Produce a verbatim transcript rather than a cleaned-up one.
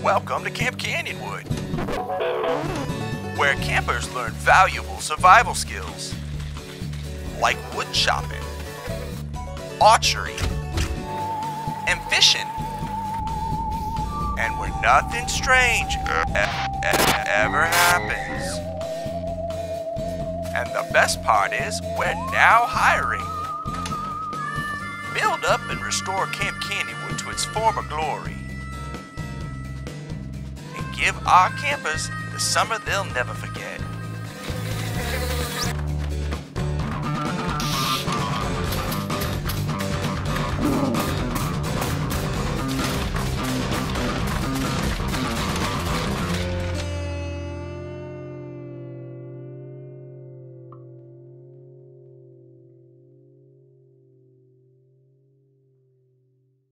Welcome to Camp Canyonwood, where campers learn valuable survival skills like wood chopping, archery, and fishing. And where nothing strange e- e- ever happens. And the best part is, we're now hiring. Build up and restore Camp Canyonwood to its former glory. And give our campers the summer they'll never forget. Oh.